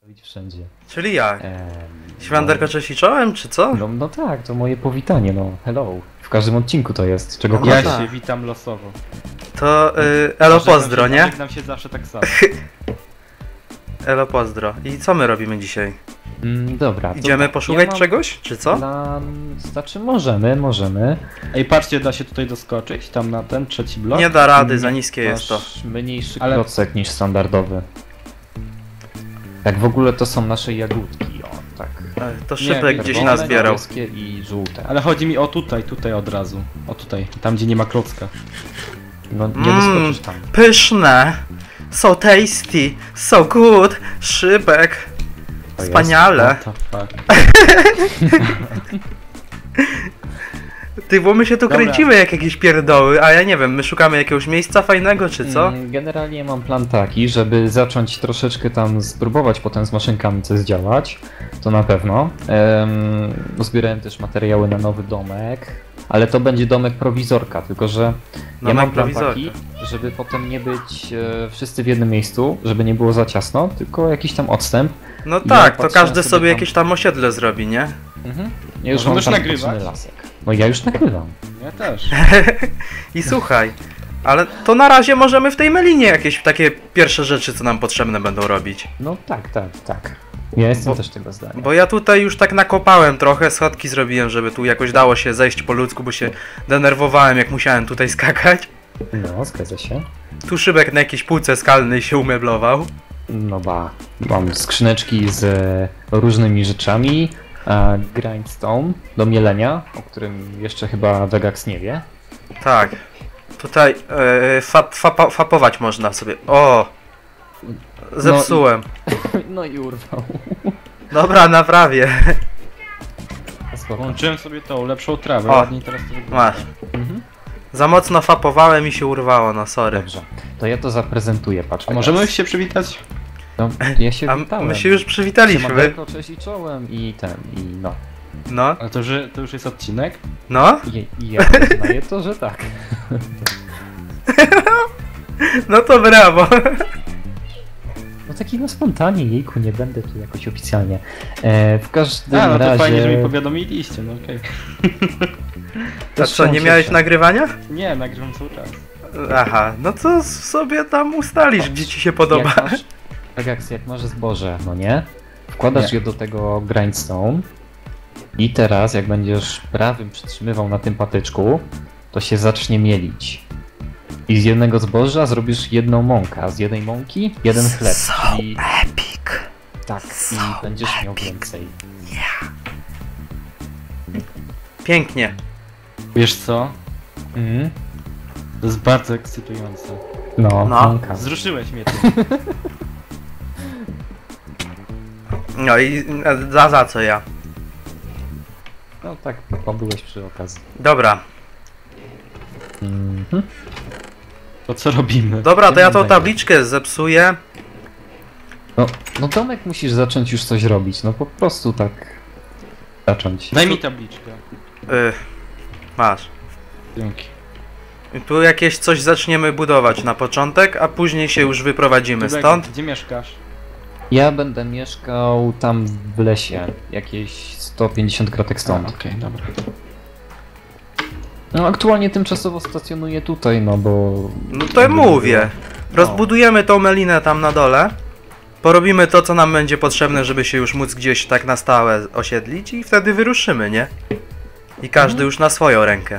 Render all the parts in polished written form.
Robić wszędzie. Czyli jak? No, Świąterko cześć i czołem, czy co? no tak, to moje powitanie, no hello. W każdym odcinku to jest, czego No Ja tak. się witam losowo. To elo pozdro, nie? Żegnam się zawsze tak samo. Elo pozdro. I co my robimy dzisiaj? Dobra. to Idziemy tak, poszukać mam czegoś, czy co? Znaczy możemy. Ej, patrzcie, da się tutaj doskoczyć, tam na ten trzeci blok. Nie da rady, za niskie jest to. Masz mniejszy Ale- klocek niż standardowy. Tak w ogóle to są nasze jagódki, o tak. To Nie, szybek gdzieś Czerwone, nazbierał. niebieskie i żółte. Ale chodzi mi o tutaj od razu. O tutaj, tam gdzie nie ma klocka. No nie doskoczysz tam. Pyszne! So tasty, so good! Szybek! To Wspaniale! What the fuck. Ty, bo my się tu Dobra. kręcimy jak jakieś pierdoły, a ja nie wiem, my szukamy jakiegoś miejsca fajnego, czy co? Generalnie mam plan taki, żeby zacząć troszeczkę tam spróbować potem z maszynkami coś działać. To na pewno. Uzbierałem też materiały na nowy domek. Ale to będzie domek prowizorka, tylko że ja Domek mam plan prowizorka. taki, żeby potem nie być wszyscy w jednym miejscu, żeby nie było za ciasno, tylko jakiś tam odstęp. No Ja tak, to patrzyłem każdy sobie sobie tam- jakieś tam osiedle zrobi, nie? Ja już Możesz mam tam nagrywać? potrzebny lasek. No ja już nagrywam. Ja też. I słuchaj, ale to na razie możemy w tej melinie jakieś takie pierwsze rzeczy, co nam potrzebne będą robić. No tak. Ja jestem Bo- też tego zdania. Bo ja tutaj już tak nakopałem trochę, schodki zrobiłem, żeby tu jakoś dało się zejść po ludzku, bo się denerwowałem, jak musiałem tutaj skakać. No, zgadza się. Tu szybek na jakiejś półce skalnej się umeblował. No mam skrzyneczki z różnymi rzeczami. Grindstone do mielenia, o którym jeszcze chyba Vegax nie wie. Tak. Tutaj fapować można sobie. O! Zepsułem. No i urwał. Dobra, naprawię. Spoko. Włączyłem sobie tą lepszą trawę, O, ładniej teraz to wygląda. Masz. Za mocno fapowałem i się urwało, no sorry. Dobrze, to ja to zaprezentuję, patrz. A możemy się przywitać? No, ja się A witałem. my się już przywitaliśmy. Siemanko, cześć i czołem i no. No, Ale to już jest odcinek? no, I ja uznaję to, że tak. no to brawo. No taki na spontanie, jejku, nie będę tu jakoś oficjalnie. W każdym A, no to razie... fajnie, że mi powiadomiliście, no okej. A co, nie miałeś nagrywania? Nie, nagrywam cały czas. Aha, no to sobie tam ustalisz, gdzie ci się podoba. Jak masz zboże, no nie? Wkładasz Nie. je do tego grindstone i teraz jak będziesz prawym przytrzymywał na tym patyczku, to się zacznie mielić. I z jednego zboża zrobisz jedną mąkę, a z jednej mąki jeden chleb. Czyli... Epic. Tak, i będziesz miał więcej. Pięknie. Wiesz co? Mhm. To jest bardzo ekscytujące. No, No. mąka. Wzruszyłeś mnie tym. No i za co ja? No tak, pobyłeś przy okazji. Dobra, Mhm. To co robimy? dobra, to ja tą tabliczkę zepsuję. No domek musisz zacząć już coś robić, no po prostu tak zacząć. Daj mi tabliczkę. Masz. Dzięki. I tu jakieś coś zaczniemy budować na początek, a później się już wyprowadzimy Tubek, stąd. Gdzie mieszkasz? Ja będę mieszkał tam w lesie, jakieś 150 kratek stąd. Okej, dobra. No aktualnie tymczasowo stacjonuję tutaj, no bo... No to mówię. Rozbudujemy tą melinę tam na dole. Porobimy to, co nam będzie potrzebne, żeby się już móc gdzieś tak na stałe osiedlić i wtedy wyruszymy, nie? I każdy już na swoją rękę.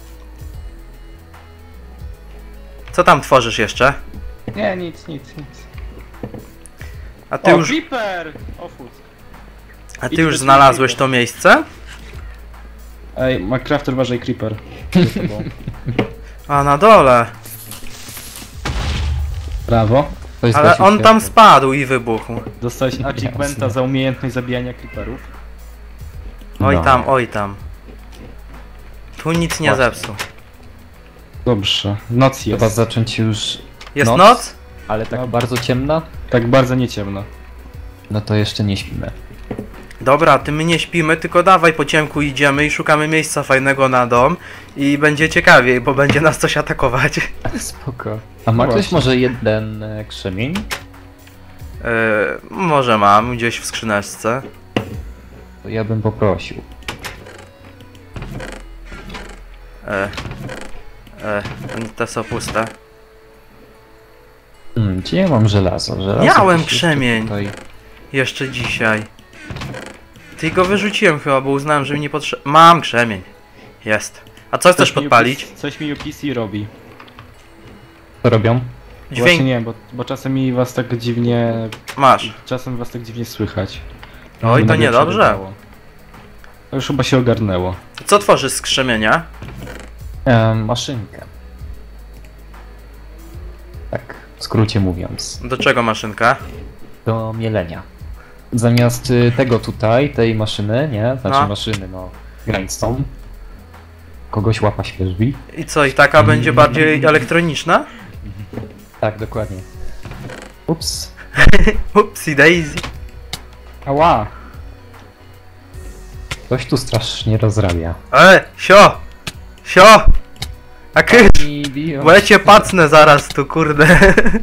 Co tam tworzysz jeszcze? Nie, nic. A ty O, już, Creeper! O fuck. a ty idź już do znalazłeś Creepera. to miejsce? Ej, Minecrafter, uważaj, Creeper. A na dole. Brawo. Ktoś Ale zgasił on tam światło. spadł i wybuchł. Dostałeś achievementa Jasne. za umiejętność zabijania creeperów. Oj No. tam, oj tam. Tu nic nie Właśnie. zepsuł. Dobrze. Noc Trzeba jest. zacząć już... Jest Noc? noc? Ale tak No. bardzo ciemna? Tak bardzo nie ciemno. No to jeszcze nie śpimy. Dobra, ty my nie śpimy, tylko dawaj po ciemku idziemy i szukamy miejsca fajnego na dom i będzie ciekawiej, bo będzie nas coś atakować. Spoko. A ma No ktoś właśnie. może jeden krzemień? Może mam gdzieś w skrzyneczce. To ja bym poprosił. Te są puste. Gdzie ja mam żelazo? Miałem gdzieś krzemień. Tutaj. Jeszcze dzisiaj. Ty go wyrzuciłem chyba, bo uznałem, że mi nie potrzeba. Mam krzemień. Jest. A co chcesz podpalić? Coś mi UPC robi. Co robią? Właśnie Dźwięk nie, bo czasem mi was tak dziwnie... masz. Czasem was tak dziwnie słychać. Oj, to Nagle niedobrze. przerywało. To już chyba się ogarnęło. Co tworzysz z krzemienia? Maszynkę. Tak, w skrócie mówiąc. Do czego maszynka? Do mielenia. Zamiast tego tutaj, tej maszyny, nie? Znaczy No. maszyny, no. Grindstone. Kogoś łapa świeżbi. I co, i taka będzie bardziej elektroniczna? Tak, dokładnie. Ups. Upsi daisy. Ała! Ktoś tu strasznie rozrabia. Sio! Sio! A kysz! I biją. Bo ja cię pacnę zaraz tu, kurde.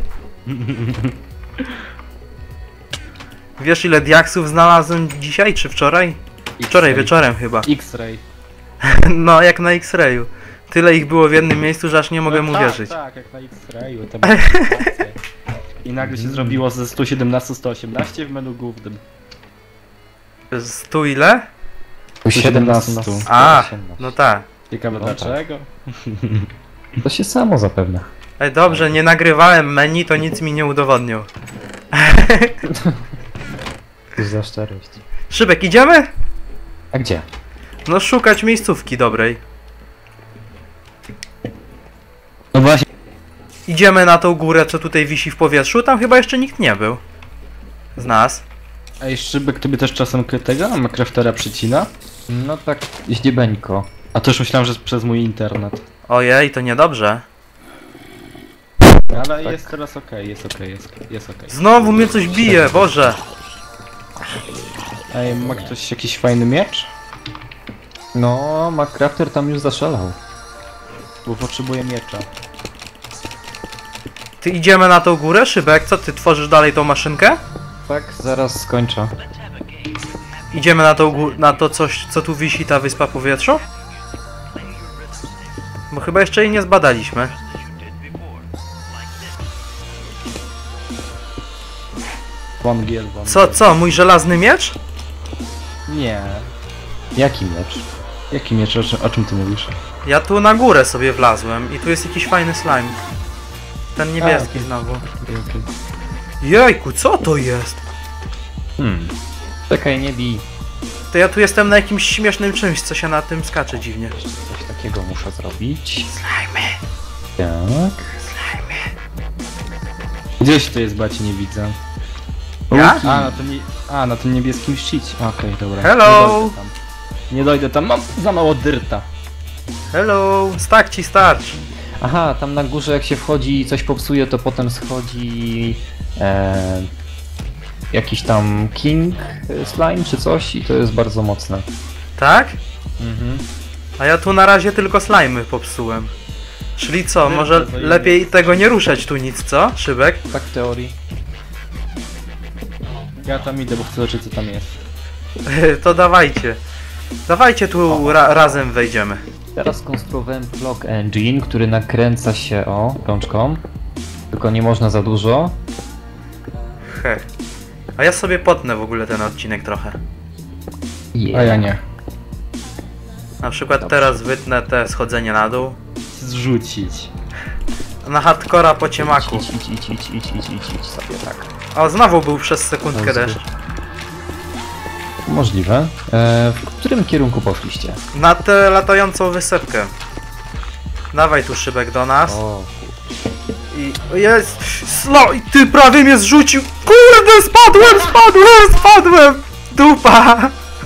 Wiesz ile diaksów znalazłem dzisiaj czy wczoraj? Wczoraj X-ray. wieczorem chyba. X-ray. No jak na X-rayu. Tyle ich było w jednym miejscu, że aż nie mogę mu tak, wierzyć. Tak, jak na X-rayu. to było rację. I nagle się zrobiło ze 117 118 w menu głównym. Z tu ile? 17 na 17. A, 18. no tak. Ciekawe No tak. dlaczego? To się samo zapewne. Ej, dobrze, nie nagrywałem menu, to nic mi nie udowodnił. Cóż za szczerość. Szybek, idziemy? A gdzie? No szukać miejscówki dobrej. No właśnie. Idziemy na tą górę, co tutaj wisi w powietrzu. Tam chyba jeszcze nikt nie był. Z nas. Ej, Szybek, tobie też czasem tego Minecraftera przycina? No tak, ździebeńko. A to już myślałem, że przez mój internet. Ojej, to niedobrze. Ale Tak. jest teraz okej, jest okej. Znowu mnie coś bije, Boże. Ej, ma ktoś jakiś fajny miecz? No, McCrafter tam już zaszalał. Bo potrzebuję miecza. Ty idziemy na tą górę, Szybek? Co, ty tworzysz dalej tą maszynkę? Tak, zaraz skończę. Idziemy na tą na to coś, co tu wisi, ta wyspa powietrzu? Bo chyba jeszcze jej nie zbadaliśmy. Wągiel. Co, mój żelazny miecz? Nie. Jaki miecz? Jaki miecz? O czym ty mówisz? Ja tu na górę sobie wlazłem i tu jest jakiś fajny slime. Ten niebieski znowu. Jejku, co to jest? Czekaj, nie bij. To ja tu jestem na jakimś śmiesznym czymś, co się na tym skacze dziwnie. Jeszcze coś takiego muszę zrobić. Slime. Tak. Gdzieś to jest, bo ja cię nie widzę. Ja? Na tym niebieskim szczycie. Okej, dobra. Hello! Nie dojdę tam, mam za mało dyrta. Hello, stack ci starcz. Aha, tam na górze jak się wchodzi i coś popsuje, to potem schodzi jakiś tam king slime czy coś i to jest bardzo mocne. Tak? Mhm. A ja tu na razie tylko slimy popsułem. Czyli co, Dyrta może to lepiej jest. tego nie ruszać tu nic, co? Szybek? Tak w teorii. Ja tam idę, bo chcę zobaczyć co tam jest. To dawajcie. Dawajcie tu razem wejdziemy. Teraz skonstruowałem Clock Engine, który nakręca się rączką. Tylko nie można za dużo. He. A ja sobie potnę w ogóle ten odcinek trochę. A ja nie. Na przykład Dobrze. teraz wytnę te schodzenie na dół. Zrzucić. Na hardcora po ciemaku. Idź sobie tak. O, znowu był przez sekundkę deszcz. Możliwe. W którym kierunku poszliście? Na tę latającą wysepkę. Dawaj tu, Szybek, do nas. O, I jest... Slo, i ty prawie mnie zrzucił. Kurde, spadłem! Dupa!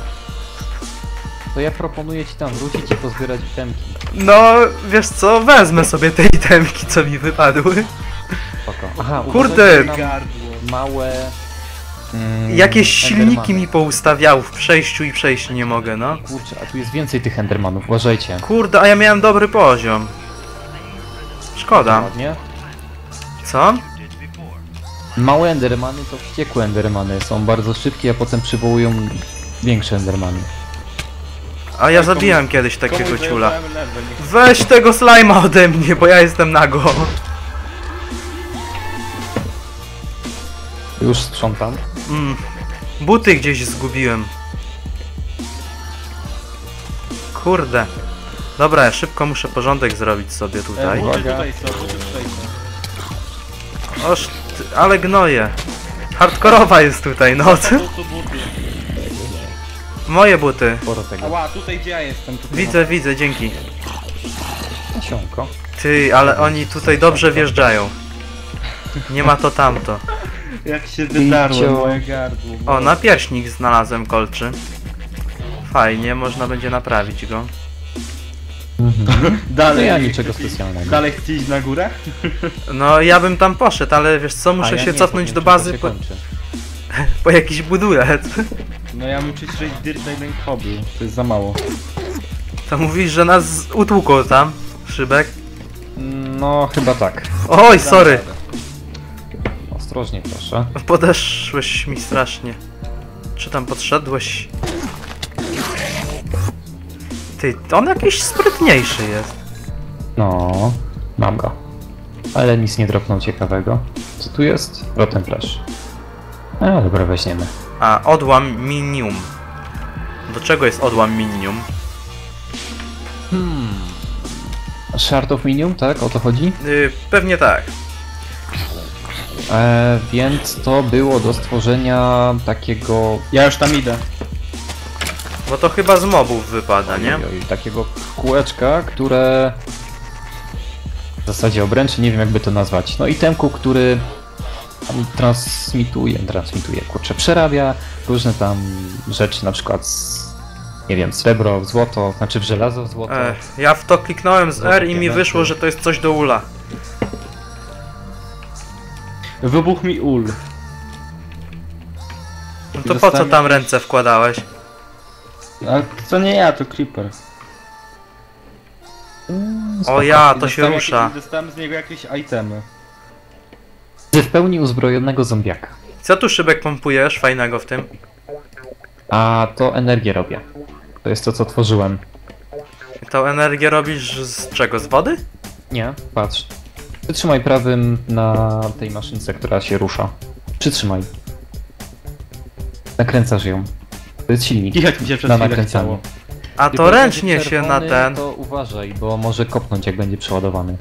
to ja proponuję ci tam wrócić i pozbierać itemki. No, wiesz co, wezmę sobie te itemki, co mi wypadły. Spoko. Aha, Kurde. uważajcie na małe... Jakieś silniki endermany. mi poustawiał w przejściu i przejść nie mogę, no. Kurczę, a tu jest więcej tych endermanów, uważajcie. Kurde, a ja miałem dobry poziom. Szkoda. Ładnie. Co? Małe endermany to wściekłe endermany. Są bardzo szybkie, a potem przywołują większe endermany. A ja zabiłem kiedyś takiego Komuś ciula. zajebałem level, nie Weź tego slajma ode mnie, bo ja jestem nago. Już sprzątam. Buty gdzieś zgubiłem. Kurde. Dobra, ja szybko muszę porządek zrobić sobie tutaj. Buty Uwaga. tutaj są, buty tutaj są. Oż, ale gnoje. Hardkorowa jest tutaj, no. Tu buty. Moje buty. Sporo tego. Ała, tutaj gdzie ja jestem? Tutaj Widzę, dzięki. Nasionko. Ty, ale oni tutaj dobrze wjeżdżają. Nie ma to tamto. Jak się wydarłem Pięcio. moje gardło. O, napierśnik znalazłem kolczy. Fajnie, można będzie naprawić go. No Dalej, ja niczego specjalnego. Dalej chcesz iść na górę? No, ja bym tam poszedł, ale wiesz co, A muszę ja się nie, cofnąć bo do nie wiem, bazy czym po, to się kończy. po jakiś budulec. No ja muszę przejść Dirt Island Hobby, to jest za mało. To mówisz, że nas utłukło tam, szybek? No, chyba tak. Oj, sorry. Ostrożnie proszę. Podeszłeś mi strasznie. Czy tam podszedłeś? Ty, on jakiś sprytniejszy jest. No, mam go. Ale nic nie dropnął ciekawego. Co tu jest? Rotten Flash. A, dobra, weźmiemy. A, odłam minium. Do czego jest odłam minium? Shard of Minium, tak? O to chodzi? Pewnie tak. Więc to było do stworzenia takiego... Ja już tam idę. Bo to chyba z mobów wypada, nie? Ojej, takiego kółeczka, które... W zasadzie obręczy, nie wiem jakby to nazwać. No itemku, który transmituje, kurczę, przerabia różne tam rzeczy, na przykład nie wiem, srebro w złoto, znaczy w żelazo w złoto. Ja w to kliknąłem z R i mi Diamenty. wyszło, że to jest coś do ula. Wybuch mi ul. No to po co tam ręce wkładałeś? A to nie ja, to Creeper. O ja, to się rusza. Dostałem z niego jakieś itemy. Ze w pełni uzbrojonego zombiaka. Co tu szybek pompujesz fajnego w tym? A to energię robię. To jest to, co tworzyłem. Tą energię robisz z czego? Z wody? Nie, patrz. Przytrzymaj prawym na tej maszynce, która się rusza. Przytrzymaj. Nakręcasz ją. To jest silnik. Jak mi się przez na chwilę nakręcanie. chciało. A Tylko to jak ręcznie będzie się na czerwony, ten... To uważaj, bo może kopnąć, jak będzie przeładowany.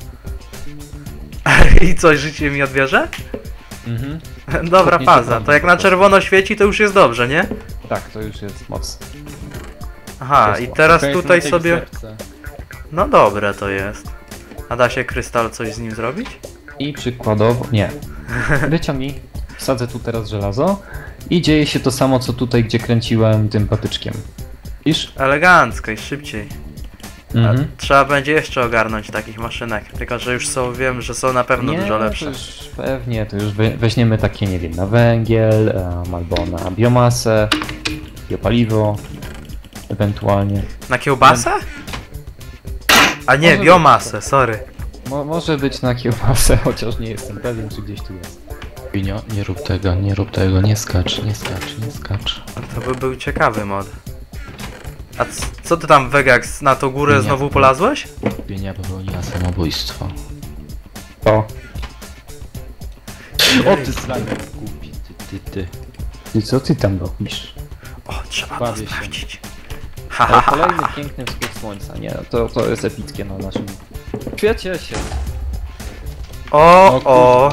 I coś, życie mi odbierze? Mhm. Dobra Kopnij faza, czerwony to jak po na prostu. czerwono świeci, to już jest dobrze, nie? Tak, to już jest moc. Aha, i teraz Okej, tutaj są sobie... serce. No dobre to jest. A da się krystal coś z nim zrobić? I przykładowo... Nie. Wyciągnij. Wsadzę tu teraz żelazo. I dzieje się to samo, co tutaj, gdzie kręciłem tym patyczkiem. Widzisz? Elegancko i szybciej. Mhm. Trzeba będzie jeszcze ogarnąć takich maszynek. Tylko, że już są, wiem, że są na pewno Nie, dużo lepsze. to już pewnie, to już weźmiemy takie, nie wiem, na węgiel, albo na biomasę, biopaliwo, ewentualnie. Na kiełbasę? A nie, Może biomasę, sorry. Może być na kiełbasę, chociaż nie jestem pewien, czy gdzieś tu jest. Winio, nie rób tego, nie skacz. To by był ciekawy mod. A co ty tam, Vegax, na tą górę Nie. znowu polazłeś? Wienia popełniła samobójstwo. O, O ty slajmy głupi, ty. i co ty tam robisz? O, trzeba to Bawię się. sprawdzić. Ale Ha, ha, kolejny ha. piękny wschód słońca, nie? To jest epickie na naszym świecie się. O.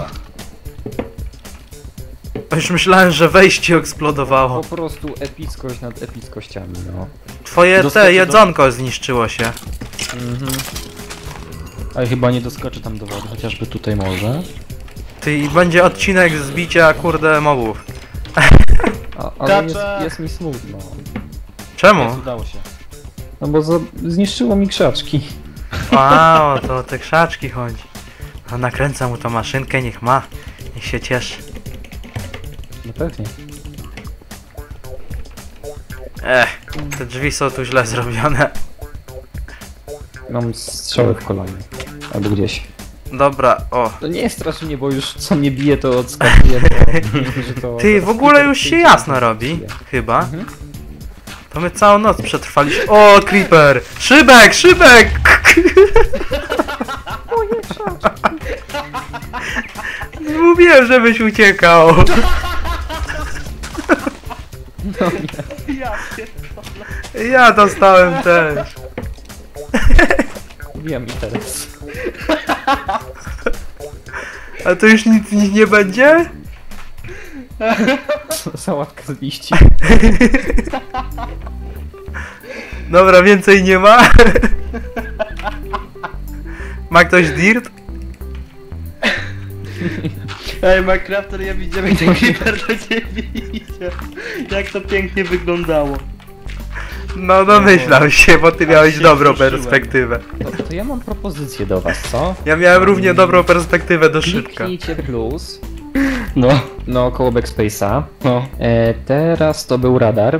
Już myślałem, że wejście eksplodowało. Po prostu epickość nad epickościami, no. Twoje Doskoczę te jedzonko zniszczyło się. Mhm. Ale chyba nie doskoczę tam do wody, chociażby tutaj może. Ty, i będzie odcinek zbicia, kurde, mobów. Ale Kacze! jest mi smutno. Czemu? Jest, udało się. No bo zniszczyło mi krzaczki. A, o to o te krzaczki chodzi. No, nakręcam mu tą maszynkę, niech ma. Niech się cieszy. No pewnie. Te drzwi są tu źle zrobione. Mam strzały w kolanie. Albo gdzieś. Dobra, o. To nie jest strasznie, bo już co mnie bije, to odskakuje. Ty, w ogóle już się jasno robi. Chyba. Mhm. To my całą noc przetrwaliśmy. O, creeper! Szybek, szybek! Mówiłem, żebyś uciekał. Ja pierdolę. Ja dostałem też. Wiem i teraz. A to już nic nie będzie? Sałatka z liści. Dobra, więcej nie ma. Ma ktoś dirt? Ej, Minecrafter, ja widziałem jak ten creeper do ciebie idzie. Jak to pięknie wyglądało. No domyślał się, bo ty miałeś się dobrą wzruszyłem. perspektywę. To ja mam propozycję do was, co? Ja miałem równie dobrą perspektywę do szybka. Kliknijcie plus. No, No, koło backspace'a. no. Teraz to był radar.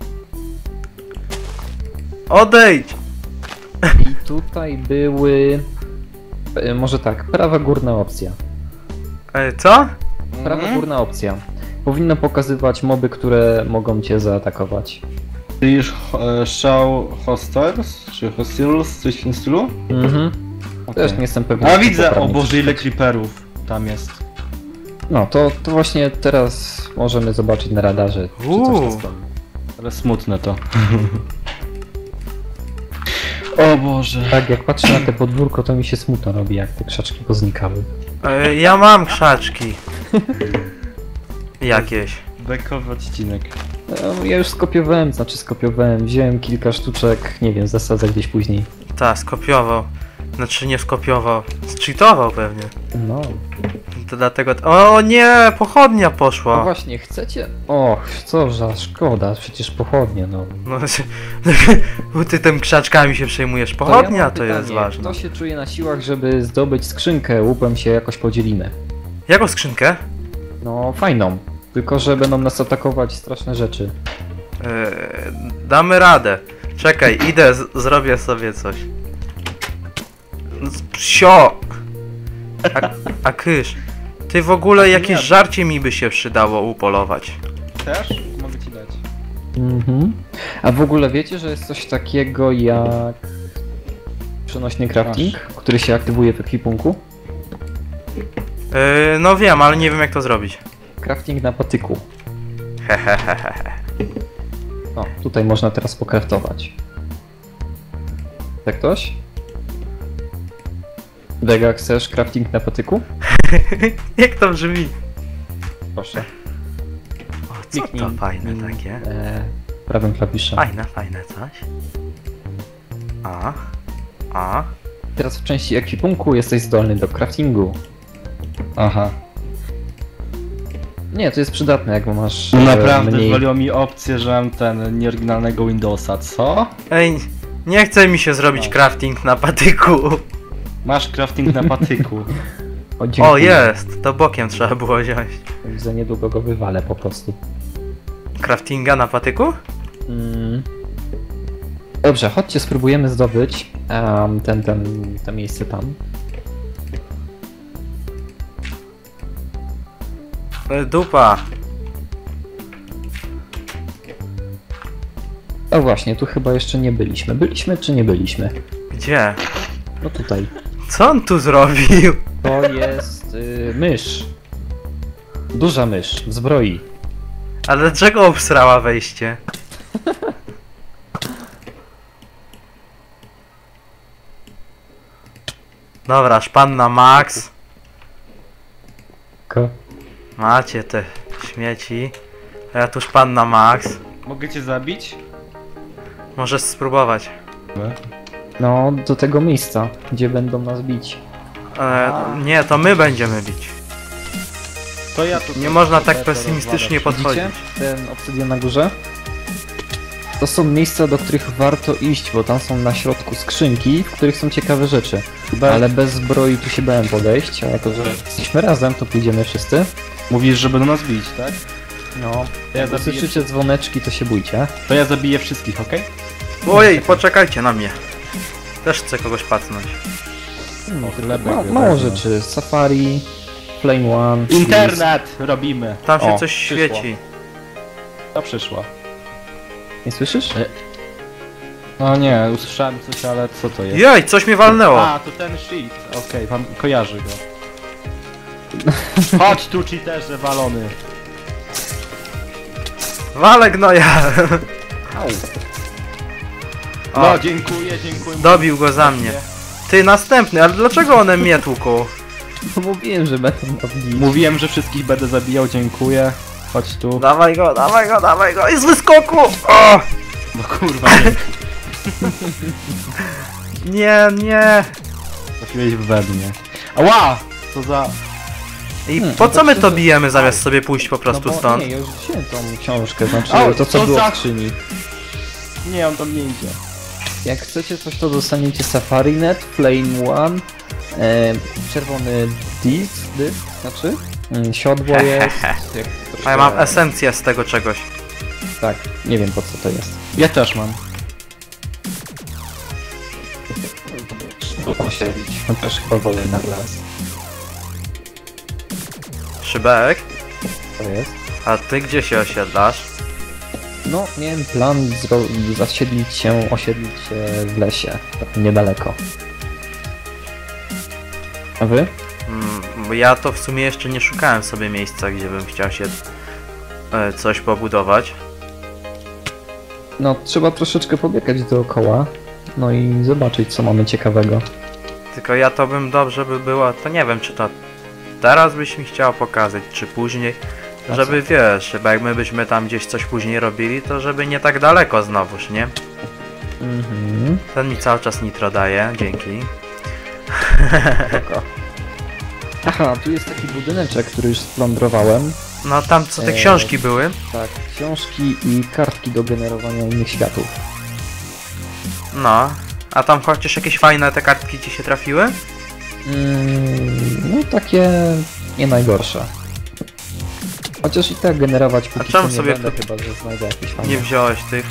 Odejdź! I tutaj były... może tak, prawa górna opcja. Co? Prawa górna opcja. Powinno pokazywać moby, które mogą cię zaatakować. Ty już show hostiles, czy hostiles, coś w tym stylu? Mhm. Też nie jestem pewien. A jak to widzę, o poprawnie Boże, ile przeczytać. creeperów tam jest. No, to właśnie teraz możemy zobaczyć na radarze, czy coś tam stoi. Ale smutne to. O Boże. Tak, jak patrzę na te podwórko, to mi się smutno robi, jak te krzaczki poznikały. Ja mam krzaczki. Jakieś. Bekowy odcinek. Ja już skopiowałem, wziąłem kilka sztuczek, nie wiem, zasadzę gdzieś później. Ta, skopiował. Znaczy nie skopiował. Zcheatował pewnie. No. To dlatego... O nie! Pochodnia No poszła! właśnie, chcecie? Och, co za szkoda, przecież pochodnie, no. No, bo ty tym krzaczkami się przejmujesz. ja Pochodnia mam to jest pytanie, ważne. Kto się czuje na siłach, żeby zdobyć skrzynkę, łupem się jakoś podzielimy? Jaką skrzynkę? No, fajną. Tylko, że będą nas atakować straszne rzeczy. Damy radę. Czekaj, idę, zrobię sobie coś. Psio! A kysz. Ty w ogóle jakieś żarcie mi by się przydało upolować. Też? Mogę ci dać. Mhm. A w ogóle wiecie, że jest coś takiego jak przenośny crafting, który się aktywuje w ekwipunku? No wiem, ale nie wiem jak to zrobić. Crafting na patyku. Hehehehe. O, tutaj można teraz pokraftować. Tak ktoś? Vega, chcesz crafting na patyku? Jak to brzmi? Proszę. O, co to fajne takie? Prawym klawiszem. Fajne coś. A. Teraz w części ekwipunku jesteś zdolny do craftingu. Aha. Nie, to jest przydatne, jak masz No naprawdę mniej... zwaliło mi opcję, że mam ten nieoryginalnego Windowsa, co? Ej, nie chce mi się zrobić crafting na patyku. Masz crafting na patyku. O, dziękuję. O, jest! To bokiem trzeba było wziąć. Za niedługo go wywalę po prostu. Craftinga na patyku? Dobrze, chodźcie, spróbujemy zdobyć to miejsce tam. Dupa. O właśnie, tu chyba jeszcze nie byliśmy. Byliśmy czy nie byliśmy? Gdzie? No tutaj. Co on tu zrobił? To jest mysz. Duża mysz w zbroi. Ale dlaczego obsrała wejście? Dobra, szpan na max. Macie te śmieci. A ja tu szpan na max. Mogę cię zabić? Możesz spróbować. No, do tego miejsca, gdzie będą nas bić. Nie, to my będziemy bić. To ja tu Nie można tak pesymistycznie podchodzić. Widzicie ten obsydian na górze? To są miejsca, do których warto iść, bo tam są na środku skrzynki, w których są ciekawe rzeczy. Ale bez zbroi tu się bałem podejść, a jako że jesteśmy razem, to pójdziemy wszyscy. Mówisz, że będą nas bić, tak? No, Ja jak zabiję, słyszycie dzwoneczki, to się bójcie. to ja zabiję wszystkich, okej? Ojej, poczekajcie na mnie. Też chcę kogoś pacnąć. No, chlebek mało wezmę. rzeczy. Safari, Flame One. Internet robimy. Tam się O, coś przyszło. świeci. To przyszło. Nie słyszysz? No nie, usłyszałem coś, ale co to jest? Jej, coś mnie walnęło. A, to ten shit. Okej, pan kojarzy go. Chodź tu, cheaterze walony. Wale gnoja. Au. O, No, dziękuję. dobił go za mnie. Ty, następny, ale dlaczego one mnie tłuką? No mówiłem, że będę robić. Mówiłem, że wszystkich będę zabijał, dziękuję. Chodź tu. Dawaj go, dawaj go, dawaj go. I z wyskoku! O! No kurwa, Nie, nie. trafiłeś we mnie. Ała! Co za... I Hmm, po no co to my przecież- to bijemy zamiast sobie pójść po prostu bo, stąd? Nie, ja już wziąłem tą książkę, znaczy Au, to co co było za- w skrzyni. Nie, on tam nie idzie. Jak chcecie coś, to dostaniecie SafariNet, Flame One, czerwony disk, znaczy siodło jest. Jak A ja mam esencję z tego czegoś. Tak, nie wiem po co to jest. Ja też mam. Osiedlić. No też chyba wolę na las. Szybek, To jest. a ty gdzie się osiedlasz? No, miałem plan osiedlić się w lesie, tak niedaleko. A wy? Bo ja to w sumie jeszcze nie szukałem sobie miejsca, gdzie bym chciał się coś pobudować. No, trzeba troszeczkę pobiegać dookoła, no i zobaczyć co mamy ciekawego. Tylko ja to bym dobrze by było, to nie wiem czy to teraz byś mi chciał pokazać, czy później. A Żeby wiesz, bo jak my byśmy tam gdzieś coś później robili, to żeby nie tak daleko znowuż, nie? Mhm. Ten mi cały czas nitro daje, dzięki. Spoko. Aha, tu jest taki budyneczek, który już splądrowałem. No tam co te Eee. książki były? Tak, książki i kartki do generowania innych światów. No. A tam chociaż jakieś fajne te kartki ci się trafiły? No takie nie najgorsze. Chociaż i tak generować póki czemu co nie sobie będę, tu- chyba że znajdę jakieś fajne. Nie wziąłeś tych.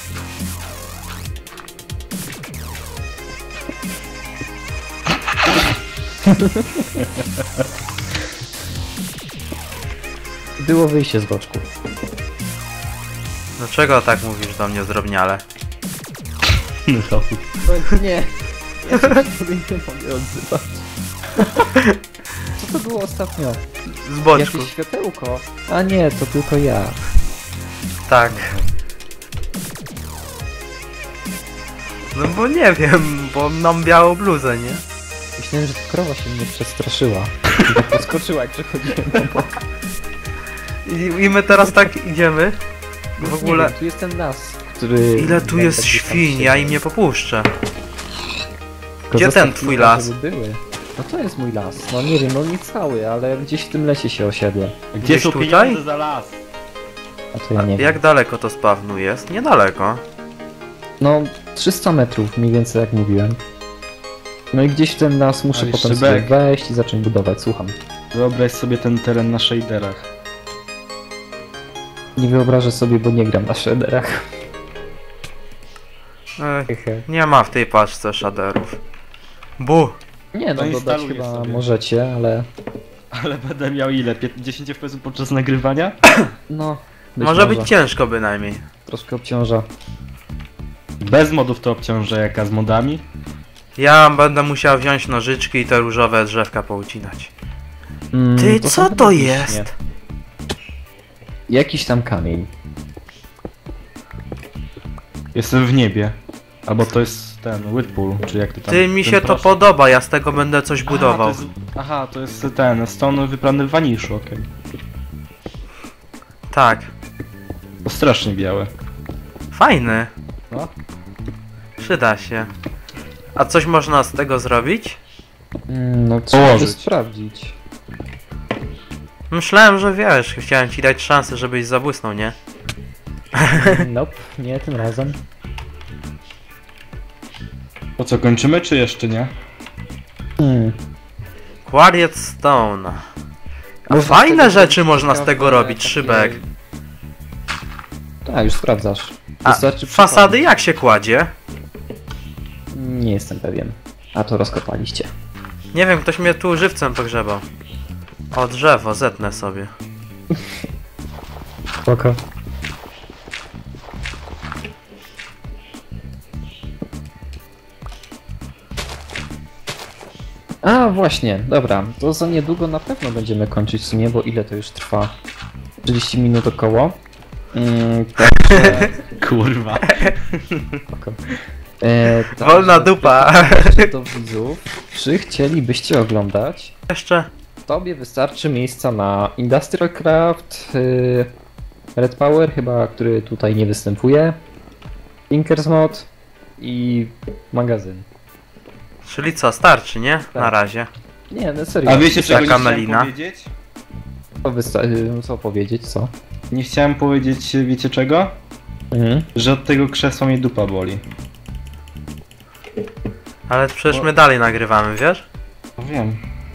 Było wyjście z boczków. Dlaczego tak mówisz do mnie zdrobniale? No. Nie. Ja się sobie nie mogę odzywać. Co to było ostatnio? Z boczku. Jakieś światełko? A nie, to tylko ja. Tak. No bo nie wiem, bo mam białą bluzę, nie? Myślałem, że to krowa się mnie przestraszyła. I tak podskoczyła jak przechodziłem obok. I my teraz tak idziemy. W Nie ogóle... wiem, tu jest ten las, który... Ile tu jest gdzieś tam świń, ja siedzi. im nie popuszczę. Tylko Gdzie zostaw ten twój kilka, las? żeby były. No to jest mój las. No nie wiem, no nie cały, ale gdzieś w tym lesie się osiedlę. Gdzie Gdzieś są tutaj? pieniądze za las? A to ja nie wiem. Jak daleko to spawnu jest? Niedaleko. No 300 metrów mniej więcej jak mówiłem. No i gdzieś w ten las muszę Ale potem szybek. sobie wejść i zacząć budować, słucham. Wyobraź sobie ten teren na shaderach. Nie wyobrażę sobie, bo nie gram na shaderach. Nie ma w tej paczce shaderów. Bu! Nie no, dodać instaluję chyba sobie. możecie, ale... Ale będę miał ile? 10 FPS podczas nagrywania? No... Może być ciężko bynajmniej. Troszkę obciąża. Bez modów to obciąża, jaka z modami? Ja będę musiał wziąć nożyczki i te różowe drzewka poucinać. Ty, To co są to chyba jest? wiśnie. Jakiś tam kamień. Jestem w niebie. Albo to jest ten, Whirlpool, czy jak to tam... Ty, mi ten się to proszek. podoba, ja z tego będę coś budował. Aha, to jest ten, stone wybrany w waniszu, okej. Tak. To strasznie białe. Fajny. No. Przyda się. A coś można z tego zrobić? No trzeba by Położyć. sprawdzić. Myślałem, że wiesz, chciałem ci dać szansę, żebyś zabłysnął, nie? Nope, nie tym razem. To co, kończymy, czy jeszcze nie? Quarried Stone. A Można z fajne tego rzeczy zrobić można z ciekawe tego robić, takie- Szybek. Tak, już sprawdzasz. A Wystarczy fasady przypomnieć. jak się kładzie? Nie jestem pewien. A to rozkopaliście. Nie wiem, ktoś mnie tu żywcem pogrzebał. O, drzewo, zetnę sobie. Spoko. A właśnie, dobra, to za niedługo na pewno będziemy kończyć w sumie, bo ile to już trwa? 30 minut około. Także... Kurwa. Spoko. Wolna także dupa. pytanie do widzów, czy chcielibyście oglądać? Jeszcze? Tobie wystarczy miejsca na Industrial Craft, Red Power chyba, który tutaj nie występuje, Tinker's Mod i magazyn. Czyli co, starczy, nie? Na razie. Nie, no serio. A wiecie czego nie Taka chciałem melina. powiedzieć? Co powiedzieć, co? Nie chciałem powiedzieć, wiecie czego? Mhm. Że od tego krzesła mnie dupa boli. Ale przecież my dalej nagrywamy, wiesz? No wiem.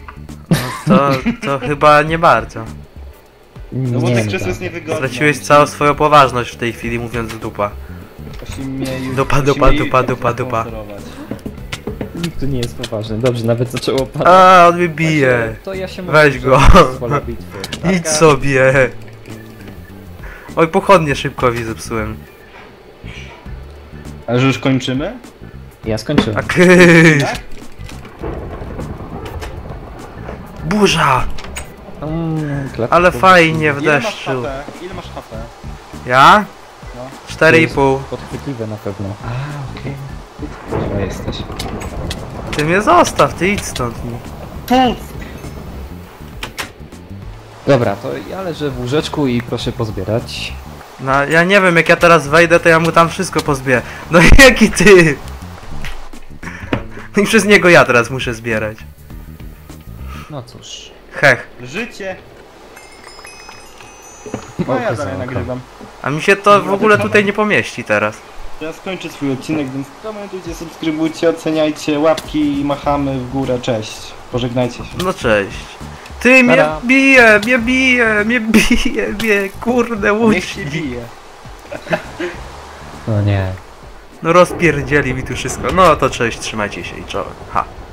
To chyba nie bardzo. No bo Nie, to no krzesło tak. jest niewygodne. Straciłeś całą swoją poważność w tej chwili, mówiąc dupa. Musi mnie już- Dupa, musi dupa, mnie dupa, już dupa, dupa. sponsorować. Nikt tu nie jest poważny. Dobrze, nawet zaczęło padać. A, on mnie bije. Także To ja się Weź modlę, go. że z pola bitwy. Idź Taka- sobie. Oj, pochodnie szybko zepsułem. A że już kończymy? Ja skończyłem. Okej. Tak? Burza! Klatka Ale po- fajnie w Ile masz deszczu. HP? Ile masz HP? Ja? No. 4,5. Podchwytliwe na pewno. A, okej. To jesteś. Ty mnie zostaw, ty idź stąd. Dobra, to ja leżę w łóżeczku i proszę pozbierać. No, ja nie wiem, jak ja teraz wejdę, to ja mu tam wszystko pozbieram. No jaki ty? No i przez niego ja teraz muszę zbierać. No cóż. Hech. Życie! No ja dalej nagrywam. A mi się to w ogóle tutaj nie pomieści teraz. Teraz kończę swój odcinek, więc komentujcie, subskrybujcie, oceniajcie, łapki i machamy w górę, cześć. Pożegnajcie się. No cześć. Ty mnie Nara. bije, kurde, Niech łódź. się bije. No nie. No rozpierdzieli mi tu wszystko. No to cześć, trzymajcie się i czołem. Ha.